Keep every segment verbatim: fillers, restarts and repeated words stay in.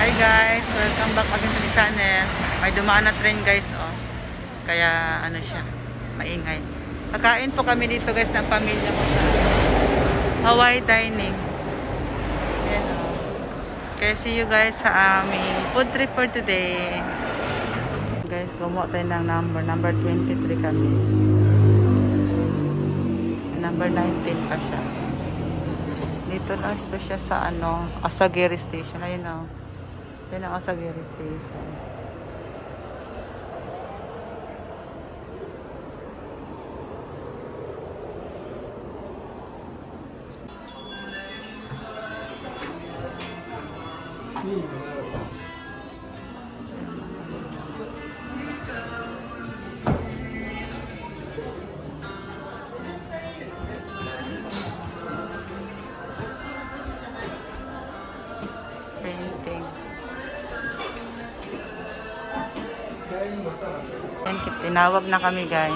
Hi guys, welcome back again to the channel. May dumaan na train guys, oh. Kaya ano siya, maingay. Kakain po kami dito guys ng pamilya ko sa Hawaii dining. Ayan, oh. Kaya see you guys sa aming food trip for today. Guys, gumawa tayo ng number. Number twenty-three kami. Number nineteen pa siya. Dito lang ito siya sa ano, Asagiri Station. Ayun o. Yan ang Asagiri Station. Tinawag na kami guys.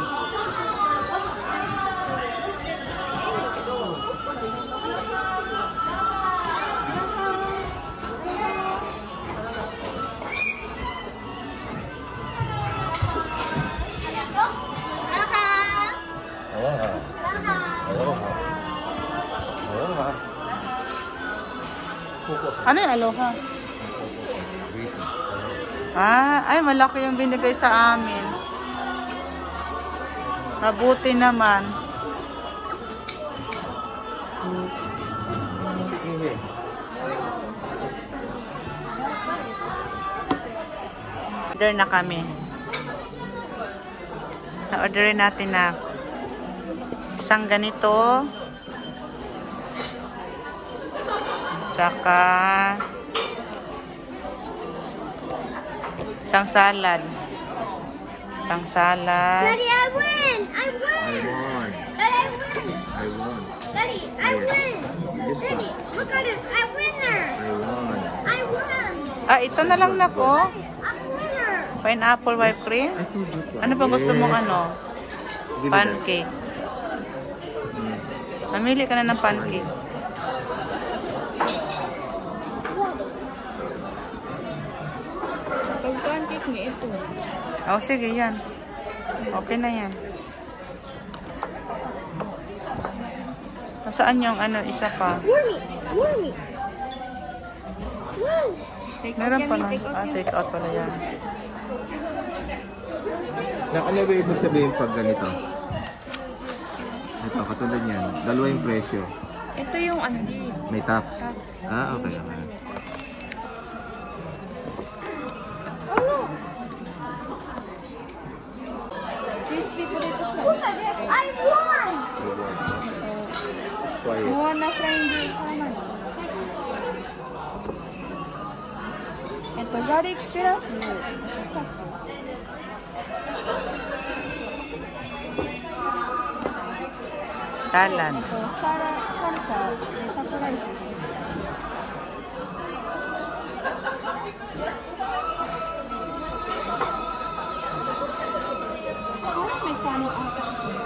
Ano yung aloha? Ah, ay malaki yung binigay sa amin. Mabuti naman. Order na kami. Na-orderin natin na isang ganito. Tsaka isang salad. Isang salad. Daddy, I win! I win! I won. Daddy, I win! I won. Daddy, I win! This Daddy, one. look at this! I'm winner! I won. I won! Ah, ito na lang na ko. Daddy, I'm winner! Pineapple whipped cream. I told you to. Ano ba gusto mong ano? Give me Pancake. Mm. Mamili ka na ng pancake. Pag pancake niya ito. Oh, sige yan. Okay na yan. Saan yung ano, isa pa? Wormy! Wormy! Woo! Meron pa na. Ah, take out pala yan. Na, ano ba ibig sabihin pag ganito? Ito, katulad yan. Dalawa yung presyo. Ito yung ano di. May top. Cups. Ah, okay. okay. Oh no! Crispy potato fries. Look at this! I won! Quiet. Moana frying di kanan. Ito, garlic plus Salad. ito, sara, salsa, taco rice. Parang may kanin ata.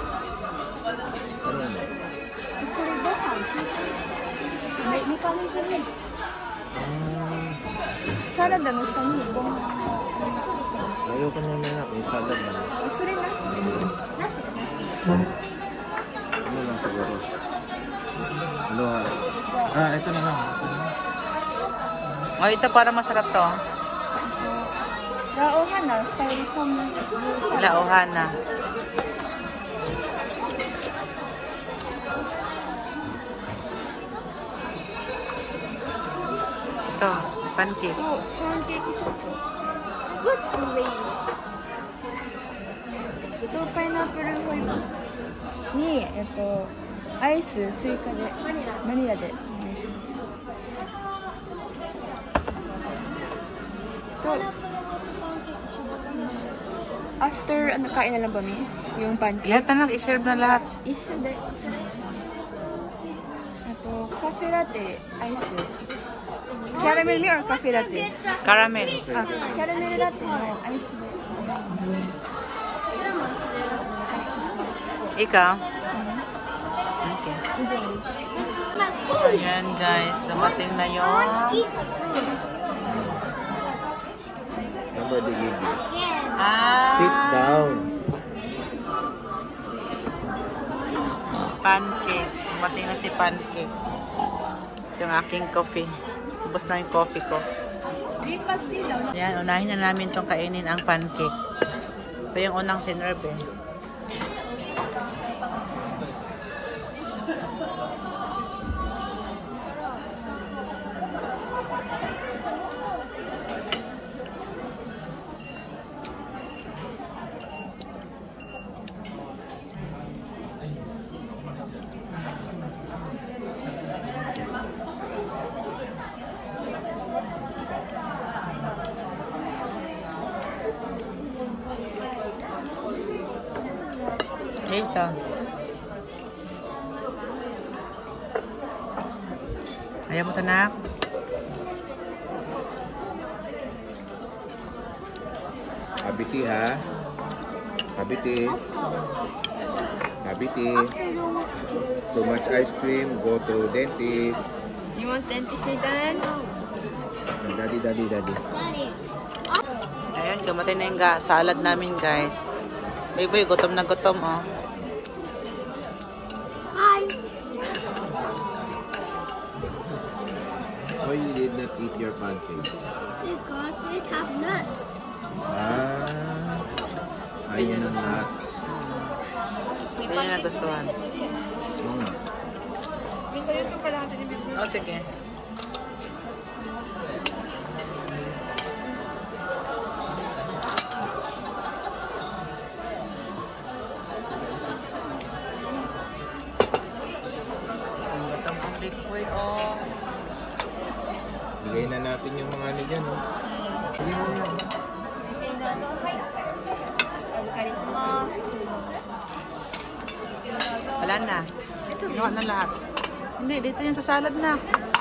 Ano na? Ito rin ba ha? May, may kanin siya rin. Ah, Salad na gusto niyo. ayaw ka naman na. May salad na. Gusto rin nasi. Nasi ka nasi. Ano lang siguro? Aloha. Ah, ito na lang. Oh, ito para masarap to. Rauhan na, style from Laohana. Ito, pancake. ito, pancake is ito. Good way. Ito, pineapple flavor. に、えっと、アイス追加で、マニラでお願いします。と、after, ano, kain na lang ba, Mi? Yung pancake? Lahat na lang, iserve na lahat. 一緒で。あと、カフェラテ、アイス。キャラメルミor カフェラテ Caramel. あ、キャラメルラテのアイスで。 Ikaw? Okay. Ayan guys, dumating na yung whatever they give you. Ah, Sit down. Pancake. Mating na si pancake. Ito yung aking coffee. Ubus na yung coffee ko. Yan, unahin na namin itong kainin ang pancake. Ito yung unang sinerve eh. Isa. Ayaw mo ito, nak? Kabiti ha. Kabiti. Kabiti. Too much ice cream, go to dentist. You want dentist later? Daddy, daddy, daddy. Ayun, gamatay na yung ga salad namin, guys. Baby, gutom na gutom, oh. Hi. Why you did not eat your pancake? Because it have nuts. Ah, ayaw ng nuts. Hindi niya nagustuhan. Oo nga. Oh, sige. Gutom ang big boy, oh. Bigay na natin yung mga ano dyan, oh. Bigay mo yan. Wala na. Ginawa na lahat. Hindi, dito yung sa salad na.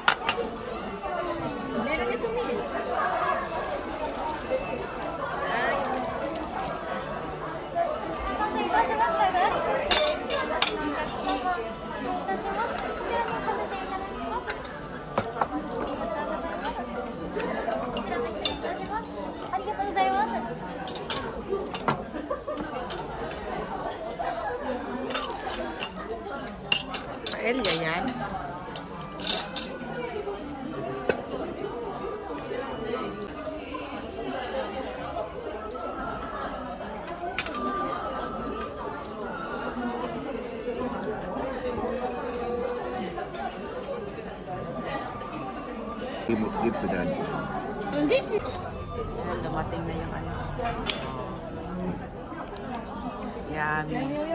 Paella yan. Give, give to daddy. Ayan, dumating na yung ano. Yummy.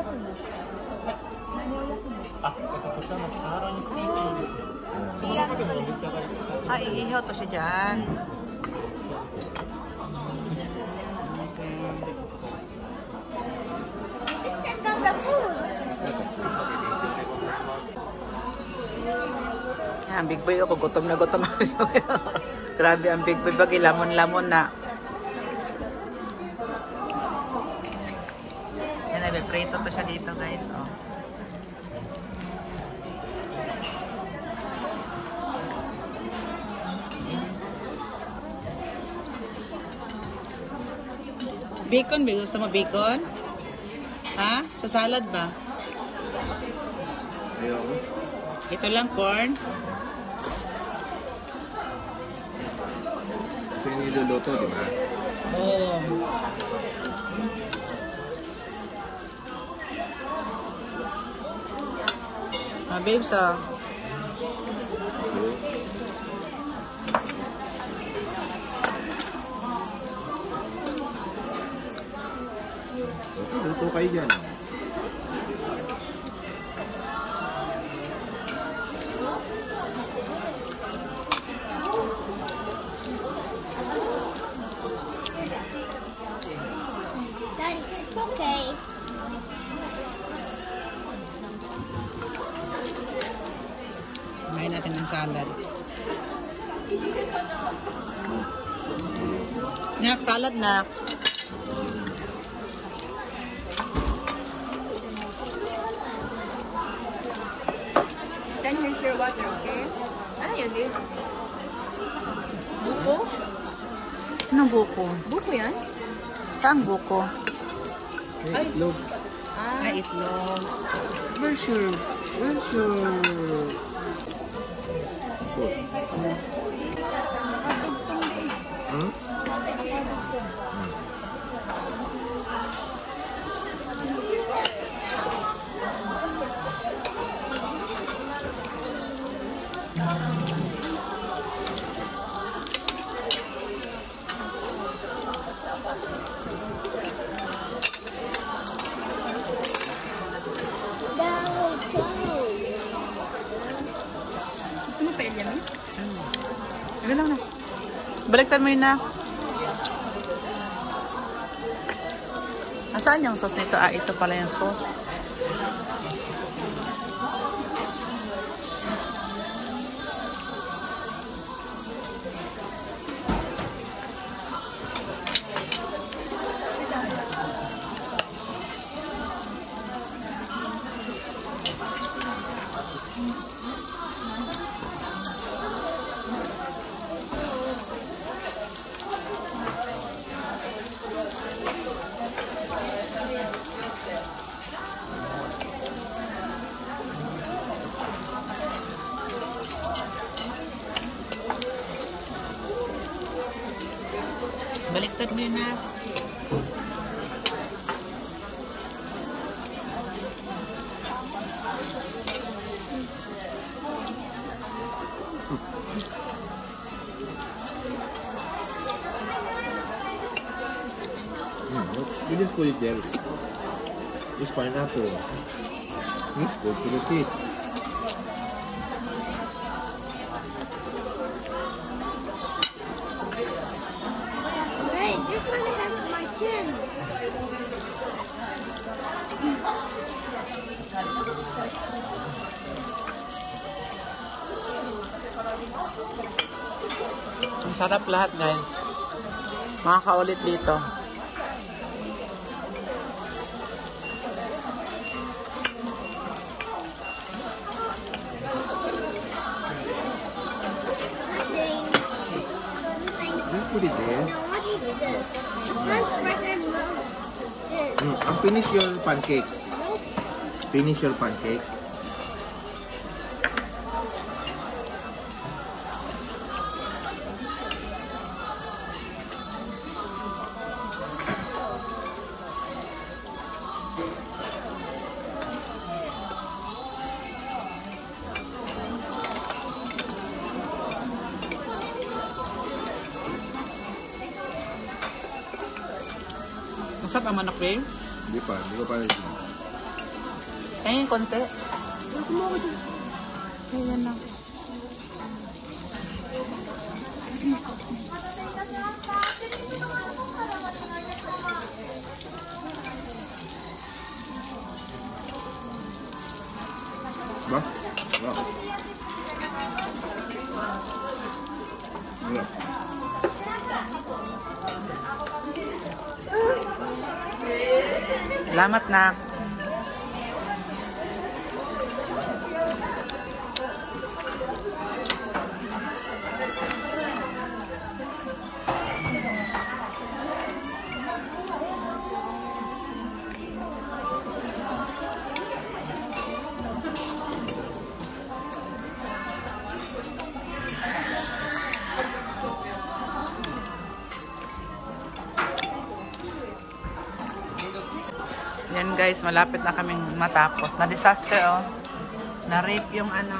Ah, iihaw to siya dyan. Okay. Yan, big boy ako. Gutom na gutom. Grabe ang big boy. Bagi lamon-lamon na. Yan, ay, prito to siya dito, guys. Oh. Bacon, ba? Gusto mo bacon? Ha? Sa salad ba? Ayoko. Ito lang, corn. Ito yung niluluto, di ba? Oo. Ah, babes, ah. Okay, luto kayo dyan. Daddy, it's okay. Kumain natin ng salad. Nak, salad na. Then here's your water, okay? Ano yun, dude? Buko? Anong buko? Buko yan? Saan buko? Hey, itlog. Ah, Ah, itlog. Where's your... Where's your... Food? Hmm? gusto mo pa ilyamin? Sige lang na. Baliktad mo yun na. Nasaan yung sauce nito? Ah, ito pala yung sauce. Baliktad mo yun na. Hmm, you didn't put it there. It's pineapple. Hmm? Go to the teeth. Hey, this one has my chin. Ang sarap lahat, guys. Makakaulit dito. Just put it there. Now what is this? French record milk. This. Hmm. And finish your pancake. Finish your pancake. Masarap ang manok, babe. Hindi pa. Hindi ko pa rin. Ayun, konti. Ayan na. Ba? Ba? Ba? Salamat na. Yan guys, malapit na kaming matapos. Na disaster oh. Na-rape yung ano.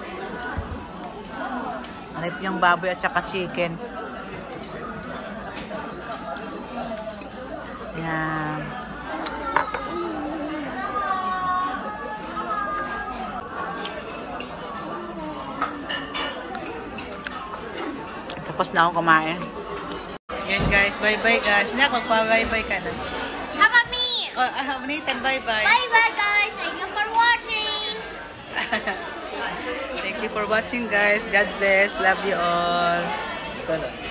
Na-rape yung baboy at saka chicken. Yan. Tapos na akong kumain. Yan guys, bye-bye guys. Hindi, magpa-bye-bye ka na. How about me? Oh, uh, Nathan, bye-bye. Bye bye guys. Thank you for watching. Thank you for watching guys. God bless. Love you all. Ito na.